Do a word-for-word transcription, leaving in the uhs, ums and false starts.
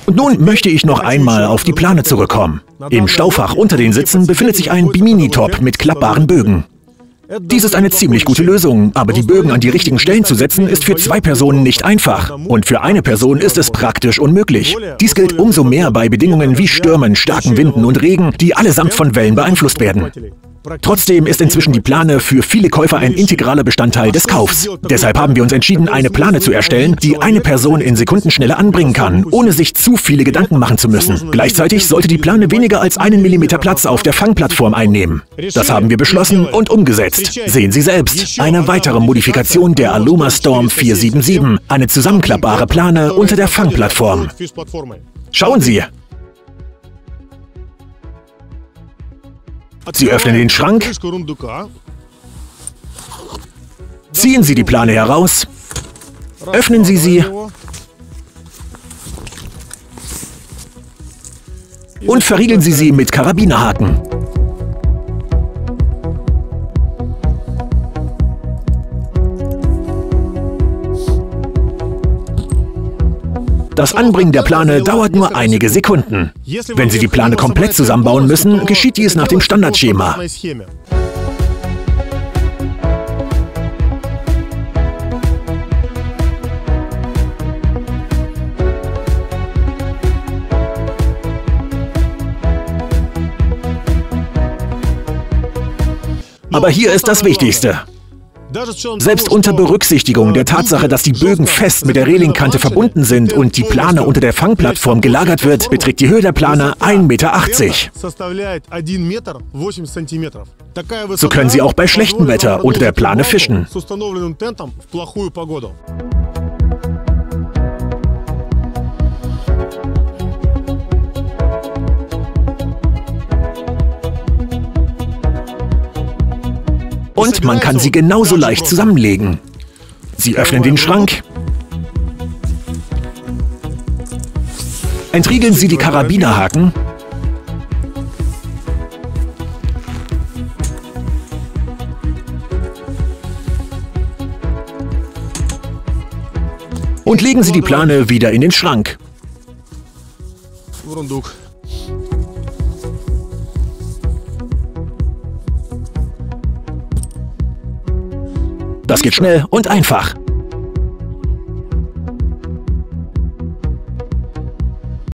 Und nun möchte ich noch einmal auf die Plane zurückkommen. Im Staufach unter den Sitzen befindet sich ein Bimini-Top mit klappbaren Bögen. Dies ist eine ziemlich gute Lösung, aber die Bögen an die richtigen Stellen zu setzen, ist für zwei Personen nicht einfach. Und für eine Person ist es praktisch unmöglich. Dies gilt umso mehr bei Bedingungen wie Stürmen, starken Winden und Regen, die allesamt von Wellen beeinflusst werden. Trotzdem ist inzwischen die Plane für viele Käufer ein integraler Bestandteil des Kaufs. Deshalb haben wir uns entschieden, eine Plane zu erstellen, die eine Person in Sekundenschnelle anbringen kann, ohne sich zu viele Gedanken machen zu müssen. Gleichzeitig sollte die Plane weniger als einen Millimeter Platz auf der Fangplattform einnehmen. Das haben wir beschlossen und umgesetzt. Sehen Sie selbst. Eine weitere Modifikation der Aluma Storm vier sieben sieben. Eine zusammenklappbare Plane unter der Fangplattform. Schauen Sie! Sie öffnen den Schrank, ziehen Sie die Plane heraus, öffnen Sie sie und verriegeln Sie sie mit Karabinerhaken. Das Anbringen der Plane dauert nur einige Sekunden. Wenn Sie die Plane komplett zusammenbauen müssen, geschieht dies nach dem Standardschema. Aber hier ist das Wichtigste. Selbst unter Berücksichtigung der Tatsache, dass die Bögen fest mit der Relingkante verbunden sind und die Plane unter der Fangplattform gelagert wird, beträgt die Höhe der Plane ein Meter achtzig. So können Sie auch bei schlechtem Wetter unter der Plane fischen. Und man kann sie genauso leicht zusammenlegen. Sie öffnen den Schrank, entriegeln Sie die Karabinerhaken und legen Sie die Plane wieder in den Schrank. Das geht schnell und einfach.